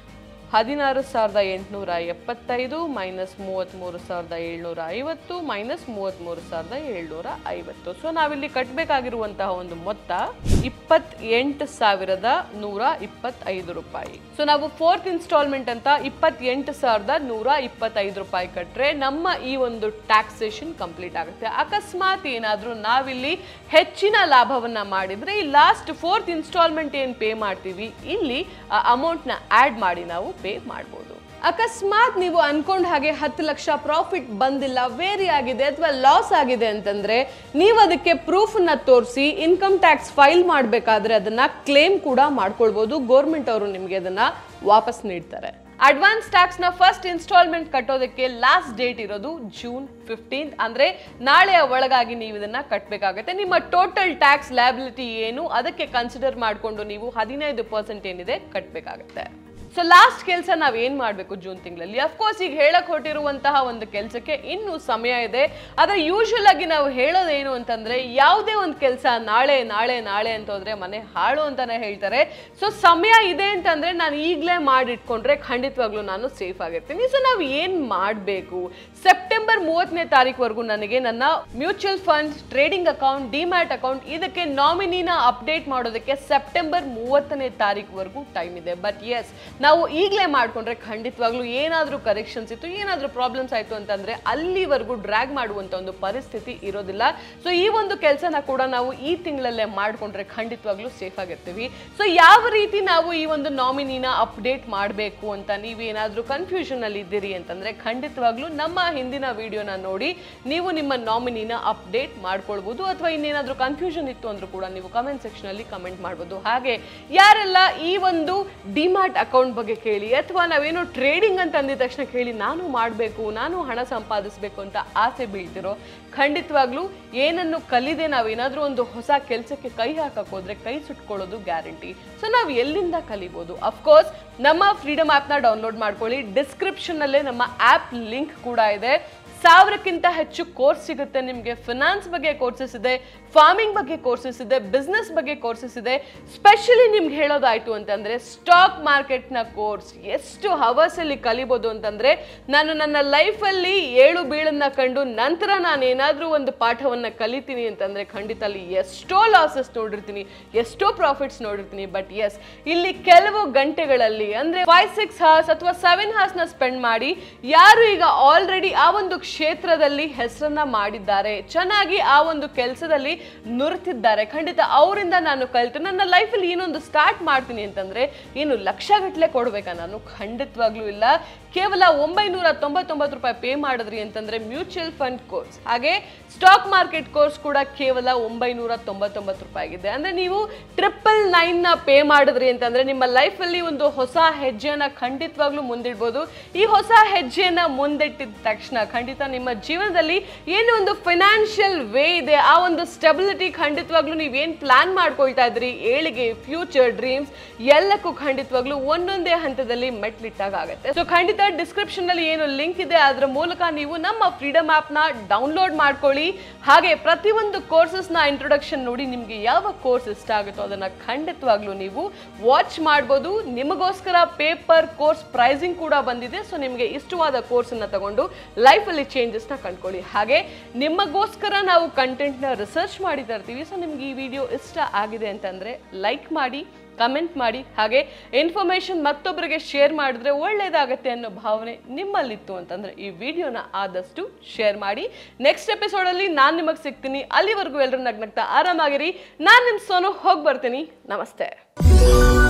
ಹದಿನಾರು ಸಾವಿರದ ಎಂಟುನೂರ ಎಪ್ಪತ್ತೈದು ಮೈನಸ್ ಮೂವತ್ತ್ ಮೂರು ಸಾವಿರದ ಏಳ್ನೂರ ಐವತ್ತು ಮೈನಸ್ ಮೂವತ್ತ್ ಮೂರು ಸಾವಿರದ ಏಳ್ನೂರ ಐವತ್ತು. ಸೊ ನಾವಿಲ್ಲಿ ಕಟ್ಟಬೇಕಾಗಿರುವಂತಹ ಒಂದು ಮೊತ್ತ ಇಪ್ಪತ್ತೆಂಟು ಸಾವಿರದ ನೂರ ಇಪ್ಪತ್ತೈದು ರೂಪಾಯಿ. ಸೊ ನಾವು ಫೋರ್ತ್ ಇನ್ಸ್ಟಾಲ್ಮೆಂಟ್ ಅಂತ ಇಪ್ಪತ್ತೆಂಟು ಸಾವಿರದ ನೂರ ಇಪ್ಪತ್ತೈದು ರೂಪಾಯಿ ಕಟ್ಟರೆ ನಮ್ಮ ಈ ಒಂದು ಟ್ಯಾಕ್ಸೇಷನ್ ಕಂಪ್ಲೀಟ್ ಆಗುತ್ತೆ. ಅಕಸ್ಮಾತ್ ಏನಾದರೂ ನಾವಿಲ್ಲಿ ಹೆಚ್ಚಿನ ಲಾಭವನ್ನ ಮಾಡಿದ್ರೆ ಈ ಲಾಸ್ಟ್ ಫೋರ್ತ್ ಇನ್ಸ್ಟಾಲ್ಮೆಂಟ್ ಏನು ಪೇ ಮಾಡ್ತೀವಿ ಇಲ್ಲಿ ಆ ಅಮೌಂಟ್ನ ಆ್ಯಡ್ ಮಾಡಿ ನಾವು ಪೇ ಮಾಡಬಹುದು. ಅಕಸ್ಮಾತ್ ನೀವು ಅನ್ಕೊಂಡ ಹಾಗೆ ಹತ್ತು ಲಕ್ಷ ಪ್ರಾಫಿಟ್ ಬಂದಿಲ್ಲ, ವೇರಿ ಆಗಿದೆ ಅಥವಾ ಲಾಸ್ ಆಗಿದೆ ಅಂತಂದ್ರೆ ನೀವು ಅದಕ್ಕೆ ಪ್ರೂಫ್ ನ ತೋರಿಸಿ ಇನ್ಕಮ್ ಟ್ಯಾಕ್ಸ್ ಫೈಲ್ ಮಾಡಬೇಕಾದ್ರೆ ಅದನ್ನ ಕ್ಲೇಮ್ ಕೂಡ ಮಾಡ್ಕೊಳ್ಬಹುದು. ಗೌರ್ಮೆಂಟ್ ಅವರು ನಿಮಗೆ ಅದನ್ನ ವಾಪಸ್ ನೀಡ್ತಾರೆ. ಅಡ್ವಾನ್ಸ್ ಟ್ಯಾಕ್ಸ್ ನ ಫಸ್ಟ್ ಇನ್ಸ್ಟಾಲ್ಮೆಂಟ್ ಕಟ್ಟೋದಕ್ಕೆ ಲಾಸ್ಟ್ ಡೇಟ್ ಇರೋದು ಜೂನ್ ಫಿಫ್ಟೀನ್ತ್. ಅಂದ್ರೆ ನಾಳೆಯ ಒಳಗಾಗಿ ನೀವು ಇದನ್ನ ಕಟ್ಟಬೇಕಾಗುತ್ತೆ. ನಿಮ್ಮ ಟೋಟಲ್ ಟ್ಯಾಕ್ಸ್ ಲಯಬಿಲಿಟಿ ಏನು ಅದಕ್ಕೆ ಕನ್ಸಿಡರ್ ಮಾಡಿಕೊಂಡು ನೀವು ಹದಿನೈದು ಪರ್ಸೆಂಟ್ ಏನಿದೆ ಕಟ್ಟಬೇಕಾಗುತ್ತೆ. ಸೊ ಲಾಸ್ಟ್ ಕೆಲಸ ನಾವ್ ಏನ್ ಮಾಡ್ಬೇಕು ಜೂನ್ ತಿಂಗಳಲ್ಲಿ? ಅಫ್ಕೋರ್ಸ್ ಈಗ ಹೇಳಕ್ ಹೊರಟಿರುವಂತಹ ಒಂದು ಕೆಲಸಕ್ಕೆ ಇನ್ನು ಸಮಯ ಇದೆ. ಆದ್ರೆ ಯೂಶುವಲ್ ಆಗಿ ನಾವು ಹೇಳೋದೇನು ಅಂತಂದ್ರೆ ಯಾವುದೇ ಒಂದು ಕೆಲಸ ನಾಳೆ ನಾಳೆ ನಾಳೆ ಅಂತ ಹೋದ್ರೆ ಮನೆ ಹಾಳು ಅಂತಾನೆ ಹೇಳ್ತಾರೆ. ಸೊ ಸಮಯ ಇದೆ ಅಂತಂದ್ರೆ ನಾನು ಈಗಲೇ ಮಾಡಿಟ್ಕೊಂಡ್ರೆ ಖಂಡಿತವಾಗ್ಲೂ ನಾನು ಸೇಫ್ ಆಗಿರ್ತೀನಿ. ಸೊ ನಾವು ಏನ್ ಮಾಡಬೇಕು? ಸೆಪ್ಟೆಂಬರ್ ಮೂವತ್ತನೇ ತಾರೀಕುವರೆಗೂ ನನಗೆ ನನ್ನ mutual fund, trading account, demat account ಇದಕ್ಕೆ ನಾಮಿನಿನ ಅಪ್ಡೇಟ್ ಮಾಡೋದಕ್ಕೆ ಸೆಪ್ಟೆಂಬರ್ ಮೂವತ್ತನೇ ತಾರೀಕುವರೆಗೂ ಟೈಮ್ ಇದೆ. ಬಟ್ ಎಸ್ ನಾವು ಈಗಲೇ ಮಾಡ್ಕೊಂಡ್ರೆ ಖಂಡಿತವಾಗ್ಲೂ ಏನಾದರೂ ಕರೆಕ್ಷನ್ಸ್ ಇತ್ತು, ಏನಾದರೂ ಪ್ರಾಬ್ಲಮ್ಸ್ ಆಯಿತು ಅಂತಂದ್ರೆ ಅಲ್ಲಿವರೆಗೂ ಡ್ರ್ಯಾಗ್ ಮಾಡುವಂಥ ಒಂದು ಪರಿಸ್ಥಿತಿ ಇರೋದಿಲ್ಲ. ಸೊ ಈ ಒಂದು ಕೆಲಸನ ಕೂಡ ನಾವು ಈ ತಿಂಗಳಲ್ಲೇ ಮಾಡ್ಕೊಂಡ್ರೆ ಖಂಡಿತವಾಗ್ಲೂ ಸೇಫ್ ಆಗಿರ್ತೀವಿ. ಸೊ ಯಾವ ರೀತಿ ನಾವು ಈ ಒಂದು ನಾಮಿನಿನ ಅಪ್ಡೇಟ್ ಮಾಡಬೇಕು ಅಂತ ನೀವೇನಾದರೂ ಕನ್ಫ್ಯೂಷನ್ ಅಲ್ಲಿ ಇದ್ದೀರಿ ಅಂತಂದ್ರೆ ಖಂಡಿತವಾಗ್ಲೂ ನಮ್ಮ ಹಿಂದಿನ ವಿಡಿಯೋನ ನೋಡಿ ನೀವು ನಿಮ್ಮ ನಾಮಿನಿನ ಅಪ್ಡೇಟ್ ಮಾಡ್ಕೊಳ್ಬಹುದು. ಅಥವಾ ಇನ್ನೇನಾದರೂ ಕನ್ಫ್ಯೂಷನ್ ಇತ್ತು ಅಂದ್ರೂ ಕೂಡ ನೀವು ಕಮೆಂಟ್ ಸೆಕ್ಷನ್ ಅಲ್ಲಿ ಕಮೆಂಟ್ ಮಾಡ್ಬೋದು. ಹಾಗೆ ಯಾರೆಲ್ಲ ಈ ಒಂದು ಡಿಮ್ಯಾಟ್ ಅಕೌಂಟ್ ಅಕೌಂಟ್ ಬಗ್ಗೆ ಕೇಳಿ ಅಥವಾ ನಾವೇನೋ ಟ್ರೇಡಿಂಗ್ ಅಂತ ಅಂದಿದ ತಕ್ಷಣ ಕೇಳಿ ನಾನು ಮಾಡಬೇಕು, ನಾನು ಹಣ ಸಂಪಾದಿಸಬೇಕು ಅಂತ ಆಸೆ ಬೀಳ್ತಿರೋ, ಖಂಡಿತವಾಗ್ಲೂ ಏನನ್ನು ಕಲಿದೆ ನಾವೇನಾದ್ರೂ ಒಂದು ಹೊಸ ಕೆಲಸಕ್ಕೆ ಕೈ ಹಾಕಕ್ ಹೋದ್ರೆ ಕೈ ಸುಟ್ಕೊಳ್ಳೋದು ಗ್ಯಾರಂಟಿ. ಸೊ ನಾವು ಎಲ್ಲಿಂದ ಕಲಿಬಹುದು? ಅಫ್ಕೋರ್ಸ್ ನಮ್ಮ ಫ್ರೀಡಮ್ ಆ್ಯಪ್ನ ಡೌನ್ಲೋಡ್ ಮಾಡ್ಕೊಳ್ಳಿ. ಡಿಸ್ಕ್ರಿಪ್ಷನ್ ಅಲ್ಲೇ ನಮ್ಮ ಆ್ಯಪ್ ಲಿಂಕ್ ಕೂಡ ಇದೆ. ಸಾವಿರಕ್ಕಿಂತ ಹೆಚ್ಚು ಕೋರ್ಸ್ ಸಿಗುತ್ತೆ ನಿಮಗೆ. ಫಿನಾನ್ಸ್ ಬಗ್ಗೆ ಕೋರ್ಸಸ್ ಇದೆ, ಫಾರ್ಮಿಂಗ್ ಬಗ್ಗೆ ಕೋರ್ಸಸ್ ಇದೆ, ಬಿಸ್ನೆಸ್ ಬಗ್ಗೆ ಕೋರ್ಸಸ್ ಇದೆ. ಸ್ಪೆಷಲಿ ನಿಮ್ಗೆ ಹೇಳೋದಾಯ್ತು ಅಂತಂದ್ರೆ ಸ್ಟಾಕ್ ಮಾರ್ಕೆಟ್ನ ಕೋರ್ಸ್ ಎಷ್ಟು ಹವರ್ಸ್ ಅಲ್ಲಿ ಕಲಿಬಹುದು ಅಂತಂದ್ರೆ, ನಾನು ನನ್ನ ಲೈಫಲ್ಲಿ ಏಳು ಬೀಳನ್ನ ಕಂಡು ನಂತರ ನಾನು ಏನಾದ್ರೂ ಒಂದು ಪಾಠವನ್ನ ಕಲಿತೀನಿ ಅಂತಂದ್ರೆ ಖಂಡಿತ ಅಲ್ಲಿ ಎಷ್ಟೋ ಲಾಸಸ್ ನೋಡಿರ್ತೀನಿ, ಎಷ್ಟೋ ಪ್ರಾಫಿಟ್ಸ್ ನೋಡಿರ್ತೀನಿ. ಬಟ್ ಎಸ್, ಇಲ್ಲಿ ಕೆಲವು ಗಂಟೆಗಳಲ್ಲಿ ಅಂದ್ರೆ ಫೈವ್ ಸಿಕ್ಸ್ ಅವರ್ಸ್ ಅಥವಾ ಸೆವೆನ್ ಅವರ್ಸ್ ನ ಸ್ಪೆಂಡ್ ಮಾಡಿ ಯಾರು ಈಗ ಆಲ್ರೆಡಿ ಆ ಒಂದು ಕ್ಷೇತ್ರದಲ್ಲಿ ಹೆಸರನ್ನ ಮಾಡಿದ್ದಾರೆ, ಚೆನ್ನಾಗಿ ಆ ಒಂದು ಕೆಲಸದಲ್ಲಿ ನುರಿತಿದ್ದಾರೆ, ಖಂಡಿತ ಅವರಿಂದ ನಾನು ಕಲಿತು ನನ್ನ ಲೈಫಲ್ಲಿ ಏನೊಂದು ಸ್ಟಾರ್ಟ್ ಮಾಡ್ತೀನಿ ಅಂತಂದ್ರೆ ಏನು ಲಕ್ಷ ಗಟ್ಟಲೆ ಕೊಡ್ಬೇಕಾ ನಾನು? ಖಂಡಿತವಾಗ್ಲೂ ಇಲ್ಲ. ಕೇವಲ ಒಂಬೈನೂರ ತೊಂಬತ್ತೊಂಬತ್ತು ರೂಪಾಯಿ ಪೇ ಮಾಡಿದ್ರಿ ಅಂತಂದ್ರೆ ಮ್ಯೂಚುವಲ್ ಫಂಡ್ ಕೋರ್ಸ್ ಹಾಗೆ ಸ್ಟಾಕ್ ಮಾರ್ಕೆಟ್ ಕೋರ್ಸ್ ಕೂಡ ಕೇವಲ ಒಂಬೈನೂರ ತೊಂಬತ್ತೊಂಬತ್ತು ರೂಪಾಯಿ ಆಗಿದೆ. ಅಂದ್ರೆ ನೀವು ಟ್ರಿಪಲ್ ನೈನ್ ನ ಪೇ ಮಾಡಿದ್ರಿ ಅಂತಂದ್ರೆ ನಿಮ್ಮ ಲೈಫ್ ಅಲ್ಲಿ ಒಂದು ಹೊಸ ಹೆಜ್ಜೆಯನ್ನ ಖಂಡಿತವಾಗ್ಲೂ ಮುಂದಿಡ್ಬೋದು. ಈ ಹೊಸ ಹೆಜ್ಜೆಯನ್ನ ಮುಂದಿಟ್ಟಿದ ತಕ್ಷಣ ಖಂಡಿತ ನಿಮ್ಮ ಜೀವನದಲ್ಲಿ ಏನು ಒಂದು ಫೈನಾನ್ಷಿಯಲ್ ವೇ ಇದೆ, ಆ ಒಂದು ಸ್ಟೆಬಿಲಿಟಿ ಖಂಡಿತವಾಗ್ಲೂ ನೀವೇನ್ ಪ್ಲಾನ್ ಮಾಡ್ಕೊಳ್ತಾ ಇದ್ರಿ, ಏಳಿಗೆ, ಫ್ಯೂಚರ್, ಡ್ರೀಮ್ಸ್ ಎಲ್ಲಕ್ಕೂ ಖಂಡಿತವಾಗ್ಲೂ ಒಂದೊಂದೇ ಹಂತದಲ್ಲಿ ಮೆಟ್ಲಿಟ್ಟಾಗ ಆಗುತ್ತೆ. ಸೊ ಖಂಡಿತ ಡಿಸ್ಕ್ರಿಪ್ಷನ್ ಅಲ್ಲಿ ಏನು ಲಿಂಕ್ ಇದೆ ಅದರ ಮೂಲಕ ನೀವು ನಮ್ಮ ಫ್ರೀಡಮ್ ಆಪ್ ನ ಡೌನ್ಲೋಡ್ ಮಾಡ್ಕೊಳ್ಳಿ. ಹಾಗೆ ಪ್ರತಿಯೊಂದು ಕೋರ್ಸಸ್ ನ ಇಂಟ್ರೊಡಕ್ಷನ್ ನೋಡಿ ನಿಮ್ಗೆ ಯಾವ ಕೋರ್ಸ್ ಇಷ್ಟ ಆಗುತ್ತೋ ಅದನ್ನ ಖಂಡಿತವಾಗ್ಲೂ ನೀವು ವಾಚ್ ಮಾಡಬಹುದು. ನಿಮಗೋಸ್ಕರ ಪೇಪರ್ ಕೋರ್ಸ್ ಪ್ರೈಸಿಂಗ್ ಕೂಡ ಬಂದಿದೆ. ಸೊ ನಿಮಗೆ ಇಷ್ಟವಾದ ಕೋರ್ಸ್ ಅನ್ನ ತಗೊಂಡು ಲೈಫ್ ಅಲ್ಲಿ ಚೇಂಜಸ್ ನ ಕಂಡ್ಕೊಳ್ಳಿ. ಹಾಗೆ ನಿಮಗೋಸ್ಕರ ನಾವು ಕಂಟೆಂಟ್ ನ ರಿಸರ್ಚ್ ಮಾಡಿ ತರ್ತೀವಿ. ಸೊ ನಿಮ್ಗೆ ಈ ವಿಡಿಯೋ ಇಷ್ಟ ಆಗಿದೆ ಅಂತಂದ್ರೆ ಲೈಕ್ ಮಾಡಿ, ಕಮೆಂಟ್ ಮಾಡಿ, ಹಾಗೆ ಇನ್ಫಾರ್ಮೇಶನ್ ಮತ್ತೊಬ್ಬರಿಗೆ ಶೇರ್ ಮಾಡಿದ್ರೆ ಒಳ್ಳೇದಾಗತ್ತೆ ಅನ್ನೋ ಭಾವನೆ ನಿಮ್ಮಲ್ಲಿತ್ತು ಅಂತಂದ್ರೆ ಈ ವಿಡಿಯೋನ ಆದಷ್ಟು ಶೇರ್ ಮಾಡಿ. ನೆಕ್ಸ್ಟ್ ಎಪಿಸೋಡ್ ಅಲ್ಲಿ ನಾನು ನಿಮಗೆ ಸಿಗ್ತೀನಿ. ಅಲ್ಲಿವರೆಗೂ ಎಲ್ಲರೂ ನಗ್ನಗ್ತಾ ಆರಾಮಾಗಿರಿ. ನಾನು ನಿಮ್ ಸೋನು ಹೋಗಿ ಬರ್ತೀನಿ. ನಮಸ್ತೆ.